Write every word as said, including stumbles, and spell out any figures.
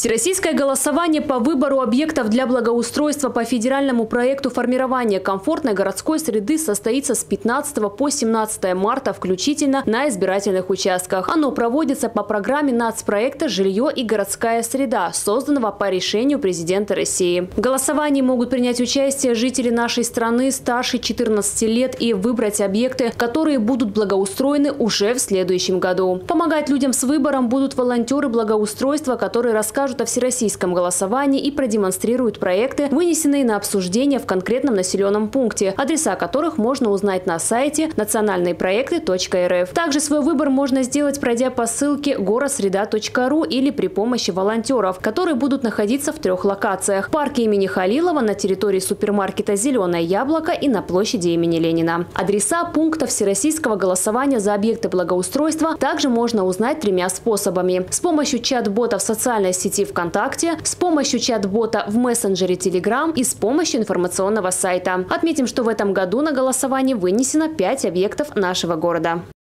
Всероссийское голосование по выбору объектов для благоустройства по федеральному проекту формирования комфортной городской среды состоится с пятнадцатого по семнадцатое марта включительно на избирательных участках. Оно проводится по программе нацпроекта «Жилье и городская среда», созданного по решению президента России. В голосовании могут принять участие жители нашей страны старше четырнадцати лет и выбрать объекты, которые будут благоустроены уже в следующем году. Помогать людям с выбором будут волонтеры благоустройства, которые расскажут о всероссийском голосовании и продемонстрируют проекты, вынесенные на обсуждение в конкретном населенном пункте, адреса которых можно узнать на сайте национальные проекты точка эр эф. Также свой выбор можно сделать, пройдя по ссылке горосреда точка ру или при помощи волонтеров, которые будут находиться в трех локациях: в парке имени Халилова, на территории супермаркета «Зеленое яблоко» и на площади имени Ленина. Адреса пунктов всероссийского голосования за объекты благоустройства также можно узнать тремя способами: с помощью чат-бота в социальной сети ВКонтакте, с помощью чат-бота в мессенджере Telegram и с помощью информационного сайта. Отметим, что в этом году на голосование вынесено пять объектов нашего города.